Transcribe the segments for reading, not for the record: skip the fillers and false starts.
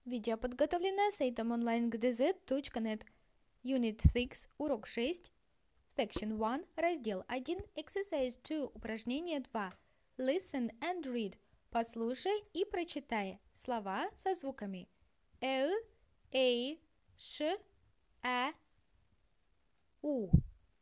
Видео подготовлено сайтом onlinegdz.net. Unit 6, урок 6, Section 1, раздел 1, Exercise 2, упражнение 2. Listen and read. Послушай и прочитай слова со звуками «э», «эй», «ш», «а», «у».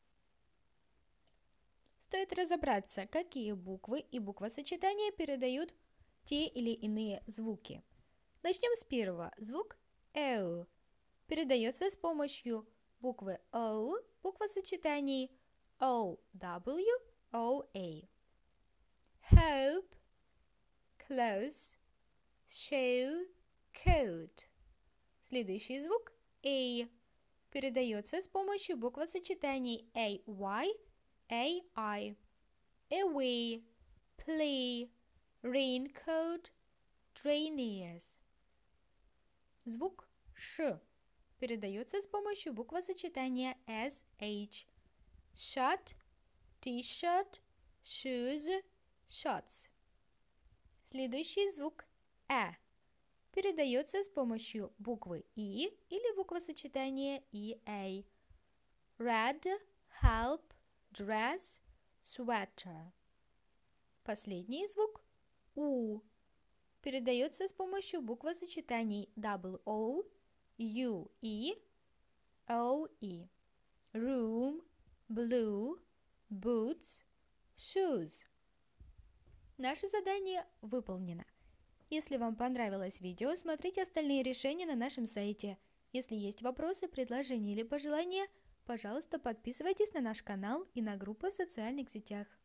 Стоит разобраться, какие буквы и буквосочетания передают те или иные звуки. Начнем с первого. Звук «эу» передается с помощью буквы «о», буквосочетаний «OW», «OA». Hope, close, show, code. Следующий звук «a» передается с помощью буквосочетаний «ay», «ai». Away, play, raincoat, trainers. Звук «ш» передается с помощью буквосочетания «sh». Shot, t-shirt, shoes, shots. Следующий звук «э» передается с помощью буквы «и» или буквосочетания «ea». Red, help, dress, sweater. Последний звук «у» передается с помощью буквосочетаний «oo», «ue», «oe». Room, blue, boots, shoes. Наше задание выполнено. Если вам понравилось видео, смотрите остальные решения на нашем сайте. Если есть вопросы, предложения или пожелания, пожалуйста, подписывайтесь на наш канал и на группы в социальных сетях.